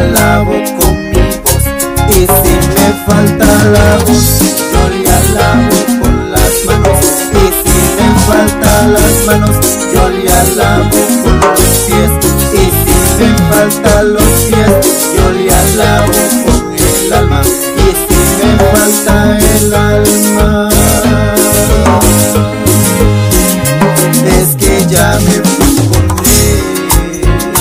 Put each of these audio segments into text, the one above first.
alabo con mi voz. Y si me falta la voz, yo le alabo con las manos. Y si me falta las manos, yo le alabo con los pies. Y si me faltan los pies, yo le alabo con el alma. Y si me falta el alma, es que ya me fui con él.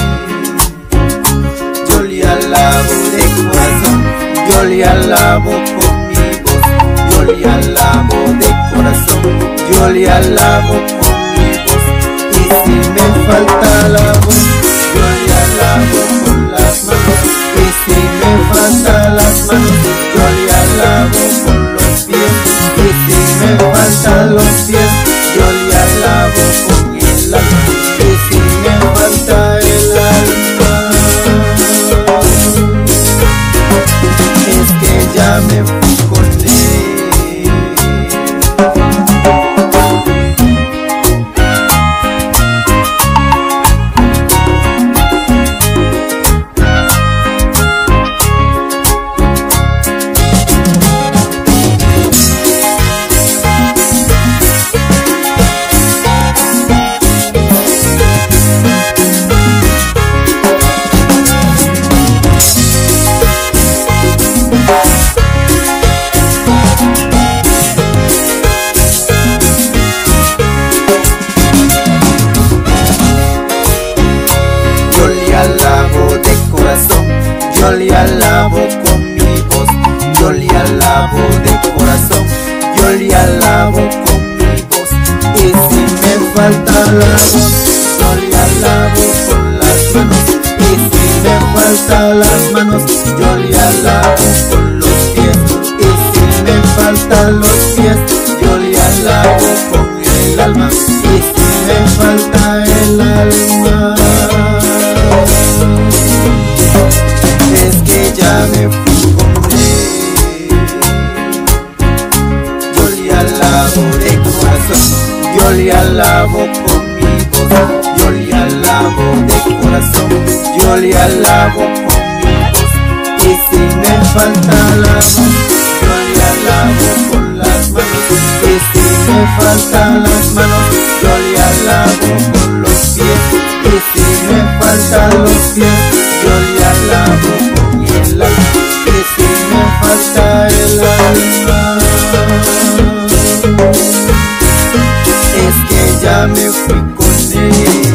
Yo le alabo de corazón, yo le alabo con mi voz. Yo le alabo de corazón, yo le alabo con mi voz. Y si me falta la voz, yo le alabo con las manos. Y si me faltan las manos, yo le alabo con los pies. Y si me faltan los pies, yo le alabo con el alma. Y si me falta el alma, es que ya me fui con él. Yo le alabo con mi voz, yo le alabo de corazón, yo le alabo con mi voz. Y si me falta la voz, yo le alabo con las manos. Y si me faltan las manos, yo le alabo con los pies. Y si me faltan los pies, yo le alabo con el alma. Y si me falta el alma, es que ya me fui con él. Yo le alabo de corazón, yo le alabo con mi voz. Yo le alabo de corazón, yo le alabo con mi voz. Y si me falta la voz, yo le alabo con las manos. Y si me faltan las manos, yo le alabo con los pies. Y si me faltan los pies, yo le alabo con el alma. Y si me falta el alma, es que ya me fui con él.